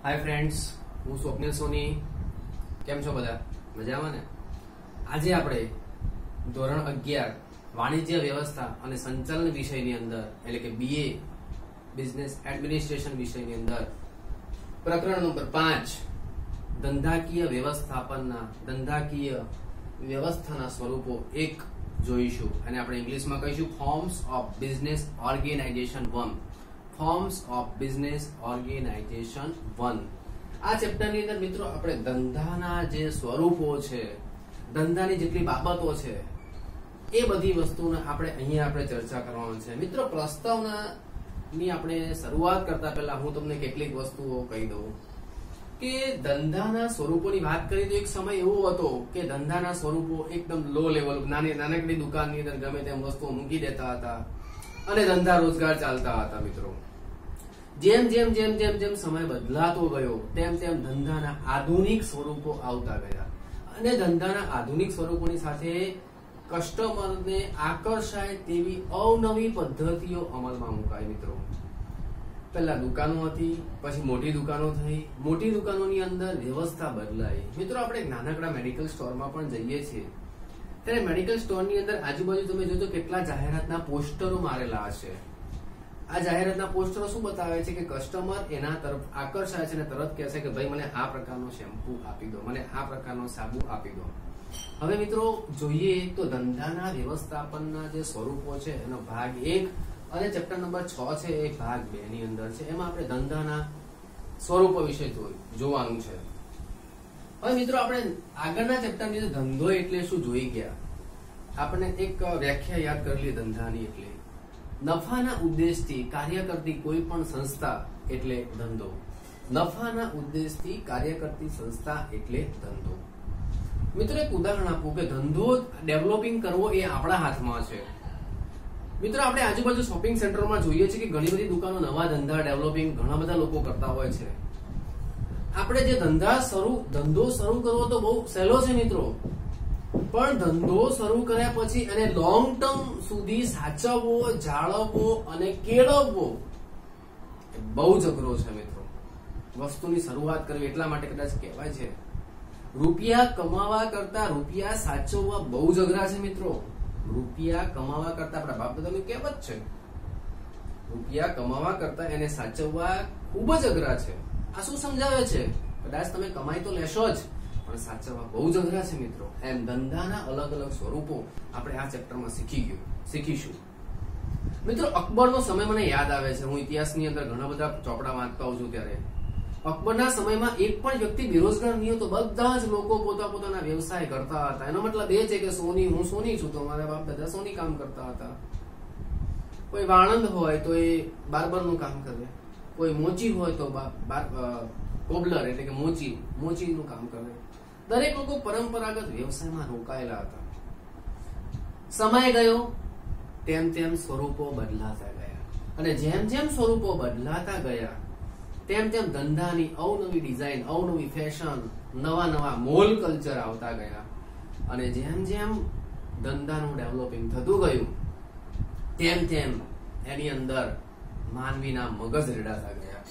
Hi friends, હું સ્વપ્નિલ સોની. કેમ છો બધા? મજામાં ને? આજે આપણે ધોરણ 11 વાણિજ્ય વ્યવસ્થા અને સંચાલન વિષયની અંદર એટલે કે બીએ બિઝનેસ એડમિનિસ્ટ્રેશન વિષયની અંદર પ્રકરણ નંબર 5 ધંધાકીય વ્યવસ્થાના સ્વરૂપો 1 જોઈશું અને આપણે ઇંગ્લિશમાં કહીશું forms of business organisation 1. Forms of business organisation 1. આ ચેપ્ટરની અંદર મિત્રો આપણે ધંધાના જે સ્વરૂપો છે, ધંધાની જેટલી બાબતો છે, એ બધી વસ્તુને આપણે ચર્ચા કરવાનું છે. મિત્રો પ્રસ્તાવનાની આપણે શરૂઆત કરતા પહેલા હું તમને કેટલીક વસ્તુઓ કહી દઉં કે ધંધાના સ્વરૂપોની વાત કરીએ તો એક સમય એવો હતો કે ધંધાના સ્વરૂપો એકદમ લો લેવલ, નાનકડી દુકાનની અંદર ગમે તેમ વસ્તુઓ મૂકી દેતા હતા અને ધંધા રોજગાર ચાલતા હતા. મિત્રો જેમ સમય બદલાતો ગયો તેમ ધંધાના આધુનિક સ્વરૂપો આવતા ગયા અને ધંધાના આધુનિક સ્વરૂપોની સાથે કસ્ટમરને આકર્ષાય તેવી અવનવી પદ્ધતિઓ અમલમાં મુકાઈ. મિત્રો પહેલા દુકાનો હતી, પછી મોટી દુકાનો થઈ, મોટી દુકાનોની અંદર વ્યવસ્થા બદલાઈ. મિત્રો આપણે નાનકડા મેડિકલ સ્ટોરમાં પણ જઈએ છીએ ત્યારે મેડિકલ સ્ટોરની અંદર આજુબાજુ તમે જોજો કેટલા જાહેરાતના પોસ્ટરો મારેલા હશે. આ જાહેરાતના પોસ્ટરો શું બતાવે છે કે કસ્ટમર એના તરફ આકર્ષાય છે અને તરત કહે છે કે ભાઈ મને આ પ્રકારનો શેમ્પુ આપી દો, મને આ પ્રકારનો સાબુ આપી દો. હવે મિત્રો જોઈએ તો ધંધાના વ્યવસ્થાપનના જે સ્વરૂપો છે એનો ભાગ 1 અને ચેપ્ટર નંબર 6 છે એ ભાગ 2 ની અંદર છે. એમાં આપણે ધંધાના સ્વરૂપો વિશે જોવાનું છે. હવે મિત્રો આપણે આગળના ચેપ્ટરની અંદર ધંધો એટલે શું જોઈ ગયા. આપણે એક વ્યાખ્યા યાદ કરી લઈએ ધંધાની. એટલે નફાના ઉદ્દેશથી કાર્ય કરતી કોઈ પણ સંસ્થા એટલે ધંધો. નફાના ઉદ્દેશથી કાર્ય કરતી સંસ્થા એટલે ધંધો. મિત્રો એક ઉદાહરણ આપું કે ધંધો ડેવલપિંગ કરવો એ આપણા હાથમાં છે. મિત્રો આપણે આજુબાજુ શોપિંગ સેન્ટરમાં જોઈએ છીએ કે ઘણી બધી દુકાનો નવા ધંધા ડેવલપિંગ ઘણા બધા લોકો કરતા હોય છે. આપણે જે ધંધો શરૂ કરવો તો બહુ સહેલો છે મિત્રો, પણ ધંધો શરૂ કર્યા પછી એને લોંગ ટર્મ સુધી સાચવવો, જાળવવો અને કેળવવો બહુ જ અઘરો છે. મિત્રો વસ્તુની શરૂઆત કરવી એટલા માટે કદાચ કહેવાય છે રૂપિયા કમાવા કરતા રૂપિયા સાચવવા બહુ જ અઘરા છે. મિત્રો રૂપિયા કમાવા કરતા આપણા બાપ દાદાની કહેવત છે, રૂપિયા કમાવા કરતા એને સાચવવા ખૂબ જ અઘરા છે. આ શું સમજાવે છે? કદાચ તમે કમાઈ તો લેશો જ પણ સાચવવા બહુ જ અઘરા છે. મિત્રો એમ ધંધાના અલગ અલગ સ્વરૂપો આપણે આ ચેપ્ટરમાં શીખીશું. મિત્રો અકબરનો સમય મને યાદ આવે છે. હું ઇતિહાસની અંદર ઘણા બધા ચોપડા વાંચતા હોઉં છું ત્યારે અકબરના સમયમાં એક પણ વ્યક્તિ બેરોજગાર નહીં હતો. બધા જ લોકો પોતાના વ્યવસાય કરતા હતા. એનો મતલબ એ છે કે હું સોની છું તો મારા બાપ દાદા સોની કામ કરતા હતા. કોઈ વાણંદ હોય તો એ બાર્બરનું કામ કરે, કોઈ મોચી હોય તો કોબલર એટલે કે મોચીનું કામ કરે. દરેક લોકો પરંપરાગત વ્યવસાયમાં રોકાયેલા હતા. સમય ગયો તેમ સ્વરૂપો બદલાતા ગયા અને જેમ સ્વરૂપો બદલાતા ગયા તેમ ધંધાની અવનવી ડિઝાઇન, અવનવી ફેશન, નવા મોલ કલ્ચર આવતા ગયા અને જેમ ધંધાનું ડેવલપિંગ થતું ગયું તેમ એની અંદર માનવીના મગજ રેડાતા ગયા.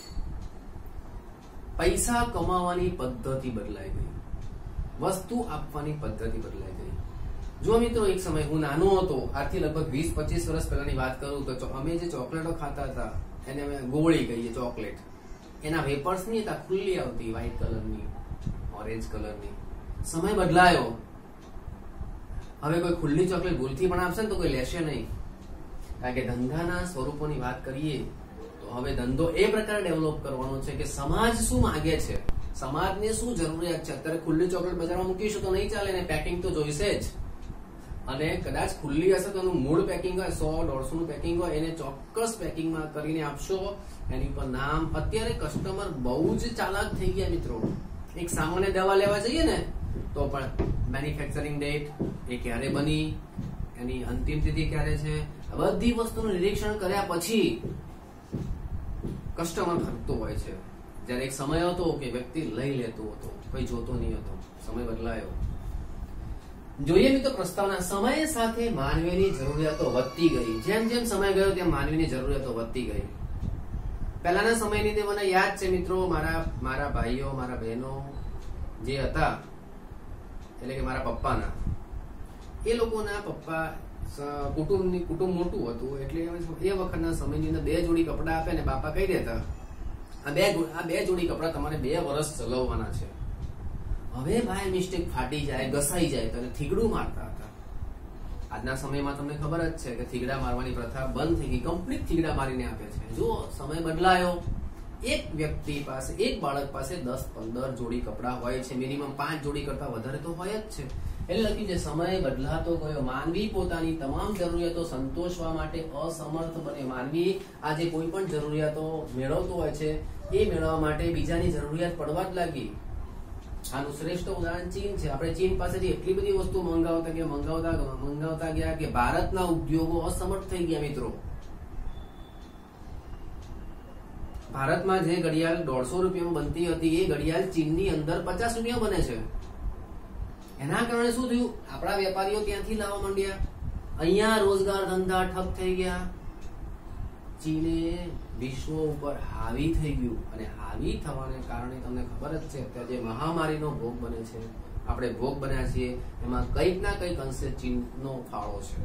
પૈસા કમાવાની પદ્ધતિ બદલાઈ ગઈ, વસ્તુ આપવાની પદ્ધતિ બદલાઈ ગઈ. જો મિત્રો એક સમય હું નાનો હતો, આજથી લગભગ 20-25 વર્ષ પહેલાની વાત કરું તો અમે જે ચોકલેટો ખાતા હતા એને અમે ગોળી કહીએ. ચોકલેટ એના વેપર્સ ની હતા, ખુલ્લી આવતી, વ્હાઈટ કલરની, ઓરેન્જ કલરની. સમય બદલાયો, હવે કોઈ ખુલ્લી ચોકલેટ ભૂલથી પણ આપશે ને તો કોઈ લેશે નહીં. કારણ કે ધંધાના સ્વરૂપોની વાત કરીએ તો હવે ધંધો એ પ્રકારે ડેવલપ કરવાનો છે કે સમાજ શું માંગે છે, સમાજને શું જરૂરિયાત છે. અત્યારે ખુલ્લી ચોકલેટ બજારમાં મૂકીશું તો નહીં ચાલે ને, પેકિંગ તો જોઈશે જ. અને કદાચ ખુલ્લી હશે તો એનું મૂળ પેકિંગ હોય, 100-150 નું પેકિંગ હોય, એને ચોક્કસ પેકિંગમાં કરીને આપશો. એની પર નામ. અત્યારે કસ્ટમર બહુ જ ચાલાક થઈ ગયા મિત્રો. એક સામાન્ય દવા લેવા જઈએ ને તો પણ મેન્યુફેક્ચરિંગ ડેટ, એ ક્યારે બની, એની અંતિમ તિથિ ક્યારે છે, બધી વસ્તુનું નિરીક્ષણ કર્યા પછી કસ્ટમર ખરીદતો હોય છે. જ્યારે એક સમય હતો કે વ્યક્તિ લઈ લેતો હતો, કોઈ જોતો નહીં હતો. સમય બદલાયો. જોઈએ મિત્રો પ્રસ્તાવના. સમય સાથે માનવીની જરૂરિયાતો વધતી ગઈ. જેમ સમય ગયો તેમ માનવીની જરૂરિયાતો વધતી ગઈ. પહેલાના સમયની તે મને યાદ છે મિત્રો, મારા ભાઈઓ મારા બહેનો જે હતા, એટલે કે મારા પપ્પાના, એ લોકોના પપ્પા કુટુંબ મોટું હતું, એટલે એ વખતના સમયની અંદર 2 જોડી કપડા આપે ને બાપા કહી દેતા આ બે જોડી કપડા તમારે 2 વર્ષ ચલાવવાના છે. હવે બાય મિસ્ટેક ફાટી જાય, ઘસાઈ જાય તો થીગડું મારતા હતા. આજના સમયમાં તમને ખબર જ છે કે થીગડા મારવાની પ્રથા બંધ થઈ ગઈ, કમ્પ્લીટ થીગડા મારીને આપે છે. જો સમય બદલાયો, એક વ્યક્તિ પાસે, એક બાળક પાસે 10-15 જોડી કપડા હોય છે, મિનિમમ 5 જોડી કરતા વધારે તો હોય જ છે. એટલે લખ્યું છે સમય બદલાતો ગયો, માનવી પોતાની તમામ જરૂરિયાતો સંતોષવા માટે અસમર્થ બને. માનવી આજે કોઈ પણ જરૂરિયાતો મેળવતો હોય છે, એ મેળવવા માટે બીજાની જરૂરિયાત પડવા જ લાગી. આનું શ્રેષ્ઠ ઉદાહરણ ચીન છે. આપણે ચીન પાસેથી એટલી બધી વસ્તુ મંગાવતા ગયા કે ભારતના ઉદ્યોગો અસમર્થ થઈ ગયા. મિત્રો, ભારતમાં જે ઘડિયાળ 150 રૂપિયામાં બનતી હતી, એ ઘડિયાળ ચીનની અંદર 50 રૂપિયા બને છે. એના કારણે શું થયું? આપણા વેપારીઓ ત્યાંથી લાવવા માંડ્યા, અહીંયા રોજગાર ધંધા ઠપ થઈ ગયા. ચીને વિશ્વ ઉપર હાવી થઈ ગયું, અને હાવી થવાને કારણે તમને ખબર જ છે અત્યારે જે મહામારીનો ભોગ બને છે, આપણે ભોગ બન્યા છીએ, એમાં કંઈક ના કંઈક અંશે ચીનનો ફાળો છે.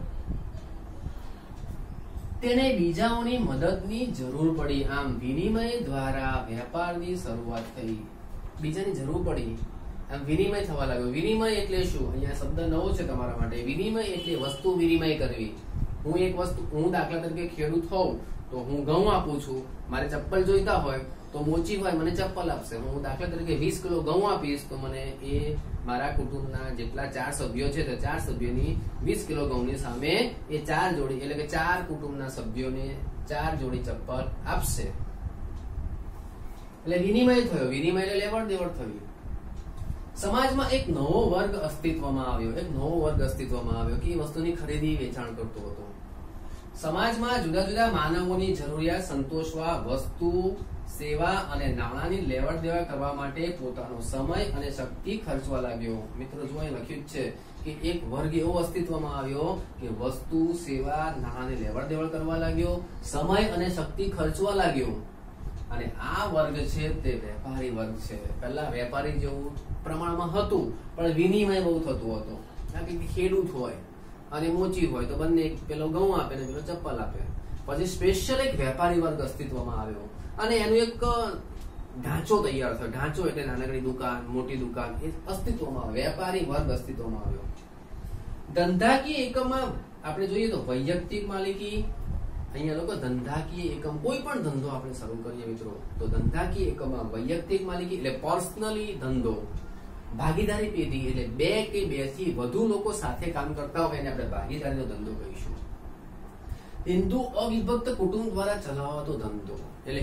તેને બીજાઓની મદદની જરૂર પડી, આમ વિનિમય દ્વારા વેપારની શરૂઆત થઈ. બીજાની જરૂર પડી, આમ વિનિમય થવા લાગ્યો. વિનિમય એટલે શું? અહીંયા શબ્દ નવો છે તમારા માટે. વિનિમય એટલે વસ્તુ વિનિમય કરવી. હું દાખલા તરીકે ખેડૂત હોઉં તો હું ઘઉં આપું છું, મારે ચપ્પલ જોઈતા હોય તો મોચી હોય મને ચપ્પલ આપશે. હું દાખલા તરીકે 20 કિલો ઘઉં આપીશ તો મને એ મારા કુટુંબના જેટલા 4 સભ્યો છે તો 4 સભ્યોની 20 કિલો ઘઉંની સામે એ 4 જોડી, એટલે કે 4 કુટુંબના સભ્યોને 4 જોડી ચપ્પલ આપશે. એટલે વિનિમય થયો. વિનિમય એટલે લેવડ દેવડ થયું. સમાજમાં એક નવો વર્ગ અસ્તિત્વમાં આવ્યો કે એ વસ્તુની ખરીદી વેચાણ કરતો હતો. સમાજમાં જુદા જુદા માનવોની જરૂરિયાત સંતોષવા વસ્તુ, સેવા અને નાણાંની લેવડ દેવડ કરવા માટે પોતાનો સમય અને શક્તિ ખર્ચવા લાગ્યો. મિત્રો, જો અહીં લખ્યું છે કે એક વર્ગ એવો અસ્તિત્વમાં આવ્યો કે વસ્તુ, સેવા, નાણાંની લેવડ દેવડ કરવા લાગ્યો, સમય અને શક્તિ ખર્ચવા લાગ્યો. અને આ વર્ગ છે તે વેપારી વર્ગ છે. પહેલા વેપારી જેવું પ્રમાણમાં હતું, પણ વિનિમય બહુ થતું હતું. ખેડૂત હોય અને મોચી હોય તો બંને, પેલો ઘઉં આપે ને પેલો ચપ્પલ આપે. પછી સ્પેશિયલ એક વેપારી વર્ગ અસ્તિત્વમાં આવ્યો, અને એનું એક ઢાંચો તૈયાર થયો. ઢાંચો એટલે નાનકડી દુકાન, મોટી દુકાન, એ અસ્તિત્વમાં આવ્યો. વેપારી વર્ગ અસ્તિત્વમાં આવ્યો. ધંધાકીય એકમમાં આપણે જોઈએ તો વૈયક્તિક માલિકી. અહીંયા લોકો ધંધાકીય એકમ, કોઈ પણ ધંધો આપણે શરૂ કરીએ મિત્રો, તો ધંધાકીય એકમમાં વૈયક્તિક માલિકી એટલે પર્સનલી ધંધો. ભાગીદારી પેઢી એટલે 2 કે 2 થી વધુ લોકો સાથે કામ કરતા હોય એને આપણે ભાગીદારીનો ધંધો કહીશું. હિન્દુ અવિભક્ત કુટુંબ દ્વારા ચલાવાતો ધંધો એટલે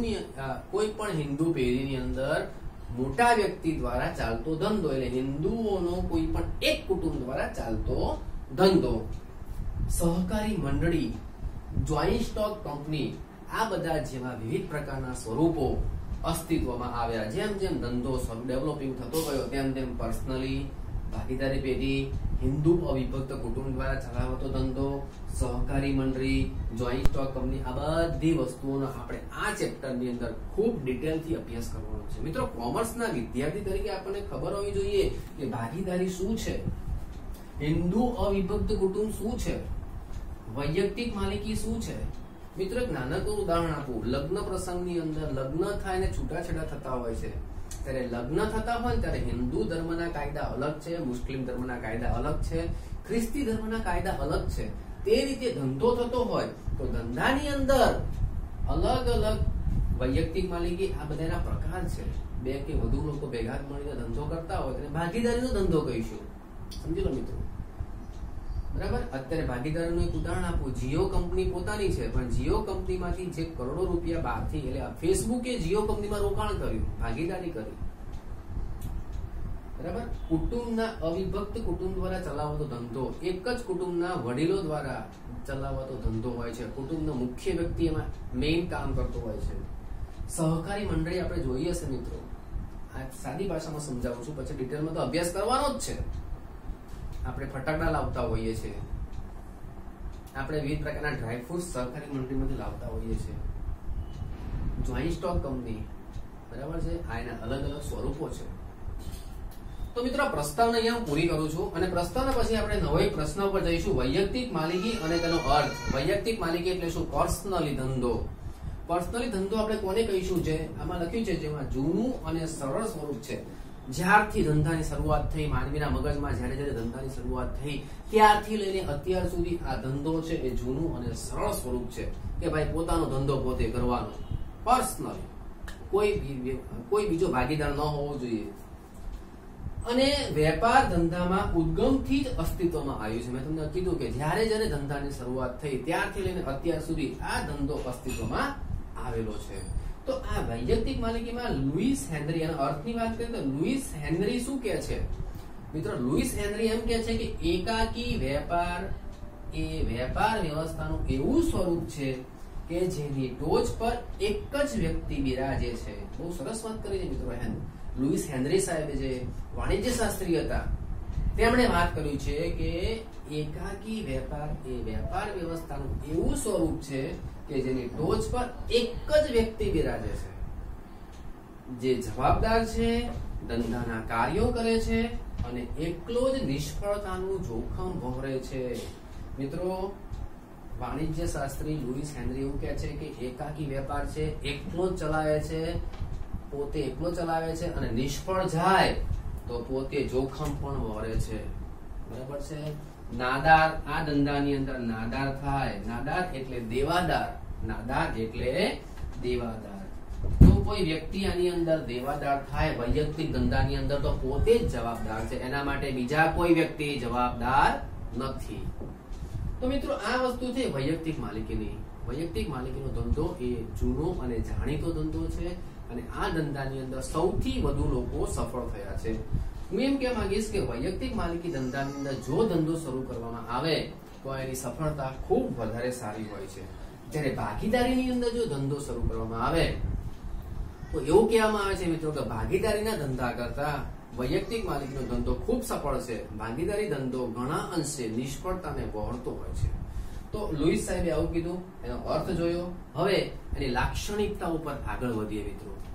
કોઈ પણ હિન્દુ પેઢીની અંદર મોટા વ્યક્તિ દ્વારા ચાલતો ધંધો, એટલે હિન્દુઓનો કોઈ પણ એક કુટુંબ દ્વારા ચાલતો ધંધો. સહકારી મંડળી, જોઈન્ટ સ્ટોક કંપની, આ બધા જેવા વિવિધ પ્રકારના સ્વરૂપો અસ્તિત્વમાં આવ્યા. જેમ જેમ ધંધો ડેવલપિંગ થતો ગયો તેમ તેમ પર્સનલી, ભાગીદારી પેઢી, હિન્દુ અવિભક્ત કુટુંબ દ્વારા ચલાવતો ધંધો, સહકારી મંડળી, જોઈન્ટ સ્ટોક કંપની, આ બધી વસ્તુઓનો આપણે આ ચેપ્ટરની અંદર ખૂબ ડિટેલથી અભ્યાસ કરવાનો છે. મિત્રો, કોમર્સના વિદ્યાર્થી તરીકે આપણને ખબર હોવી જોઈએ કે ભાગીદારી શું છે, હિન્દુ અવિભક્ત કુટુંબ શું છે, વૈયક્તિક માલિકી શું છે. મિત્રો, એક નાનકડું ઉદાહરણ આપું. લગ્ન પ્રસંગની અંદર લગ્ન થાય ને છૂટાછેડા થતા હોય છે, ત્યારે લગ્ન થતા હોય ત્યારે હિન્દુ ધર્મના કાયદા અલગ છે, મુસ્લિમ ધર્મના કાયદા અલગ છે, ખ્રિસ્તી ધર્મના કાયદા અલગ છે. તે રીતે ધંધો થતો હોય તો ધંધાની અંદર અલગ અલગ વૈયક્તિક માલિકી, આ બધાના પ્રકાર છે. 2 કે વધુ લોકો ભેગા મળીને ધંધો કરતા હોય તેને ભાગીદારીનો ધંધો કહીશું. સમજી લો મિત્રો, બરાબર. અત્યારે ભાગીદારીનું એક ઉદાહરણ આપું. જીઓ કંપની પોતાની છે, પણ જીઓ કંપનીમાંથી જે કરોડો રૂપિયા બહારથી, એટલે ફેસબુકે જીઓ કંપનીમાં રોકાણ કર્યું, ભાગીદારી કરી, બરાબર. કુટુંબના અવિભક્ત કુટુંબ દ્વારા ચલાવતો ધંધો, એક જ કુટુંબના વડીલો દ્વારા ચલાવતો ધંધો હોય છે. કુટુંબનો મુખ્ય વ્યક્તિ એમાં મેઇન કામ કરતો હોય છે. સહકારી મંડળી આપણે જોઈએ છે મિત્રો, આ સાદી ભાષામાં સમજાવું છું, પછી ડિટેલમાં તો અભ્યાસ કરવાનો જ છે. આપણે ફટાકડા લાવતા હોઈએ છીએ, આપણે વિવિધ પ્રકારના ડ્રાયફ્રૂટ સહકારી મંડળીમાંથી લાવતા હોઈએ છીએ. જોઈન્ટ સ્ટોક કંપની, બરાબર છે. આ એના અલગ અલગ સ્વરૂપો છે. તો મિત્રો પ્રસ્તાવના અહીંયા હું પૂરી કરું છું અને પ્રસ્તાવના પછી આપણે નવો એક પ્રશ્ન ઉપર જઈશું. વૈયક્તિક માલિકી અને તેનો અર્થ. વૈયક્તિક માલિકી એટલે શું? પર્સનલી ધંધો. પર્સનલી ધંધો આપણે કોને કહીશું? છે આમાં લખ્યું છે જેમાં જૂનું અને સરળ સ્વરૂપ છે. જ્યારથી ધંધાની શરૂઆત થઈ, માનવીના મગજમાં જ્યારે જ્યારે ધંધાની શરૂઆત થઈ ત્યારથી લઈને અત્યાર સુધી આ ધંધો છે એ જૂનું અને સરળ સ્વરૂપ છે કે ભાઈ પોતાનો ધંધો પોતે કરવાનો, પર્સનલી, કોઈ બીજો ભાગીદાર ન હોવો જોઈએ. અને વેપાર ધંધામાં ઉદ્ગમથી જ અસ્તિત્વમાં આવ્યું છે. મેં તમને કીધું કે જ્યારે જ્યારે ધંધાની શરૂઆત થઈ ત્યારથી લઈને અત્યાર સુધી આ ધંધો અસ્તિત્વમાં આવેલો છે. તો આ વૈયક્તિક માલિકીમાં લુઈસ હેનરી એના અર્થની વાત કરીએ તો લુઈસ હેનરી શું કહે છે મિત્રો? લુઈસ હેનરી એમ કહે છે કે એકાકી વેપાર એ વેપાર વ્યવસ્થાનું એવું સ્વરૂપ છે કે જેની ટોચ પર એક જ વ્યક્તિ બિરાજે છે. બહુ સરસ વાત કરી છે મિત્રો. લુઈસ હેનરી સાહેબે જે વાણિજ્ય શાસ્ત્રી હતા તેમણે વાત કર્યું છે કે એકાકી વેપાર એ વેપાર વ્યવસ્થાનું એવું સ્વરૂપ છે કે જેની ટોચ પર એક જ વ્યક્તિ બિરાજે છે, જે જવાબદાર છે, ધંધાના કાર્યો કરે છે અને એકલો જ નિષ્ફળતાનું જોખમ વહોરે છે. મિત્રો વાણિજ્ય શાસ્ત્રી લુઈસ હેનરી એવું કહે છે કે એકાકી વેપાર છે, એકલો જ ચલાવે છે, પોતે એકલો ચલાવે છે અને નિષ્ફળ જાય તો પોતે જોખમ પણ વહોરે છે. બરાબર છે. નાદાર, આ ધંધાની અંદર નાદાર થાય. નાદાર એટલે દેવાદાર. નાદાર એટલે દેવાદાર. જો કોઈ વ્યક્તિ આની અંદર દેવાદાર થાય વૈયક્તિક ધંધાની અંદર તો પોતે જ જવાબદાર છે, એના માટે બીજા કોઈ વ્યક્તિ જવાબદાર નથી. તો મિત્રો આ વસ્તુ છે વૈયક્તિક માલિકીની. વૈયક્તિક માલિકીનો ધંધો એ જૂનો અને જાણીતો ધંધો છે અને આ ધંધાની અંદર સૌથી વધુ લોકો સફળ થયા છે. હું એમ કહેવા માંગીશ કે વૈયક્તિક માલિકી ધંધાની અંદર જો ધંધો શરૂ કરવામાં આવે તો એની સફળતા ખૂબ વધારે સારી હોય છે. જ્યારે ભાગીદારીની અંદર જો ધંધો શરૂ કરવામાં આવે તો એવું કહેવામાં આવે છે મિત્રો કે ભાગીદારીના ધંધા કરતા વૈયક્તિક માલિકીનો ધંધો ખૂબ સફળ છે. ભાગીદારી ધંધો ઘણા અંશે નિષ્ફળતાને વહોરતો હોય છે. તો લુઈસ સાહેબે આવું કીધું, એનો અર્થ જોયો. હવે એની લાક્ષણિકતા ઉપર આગળ વધીએ મિત્રો.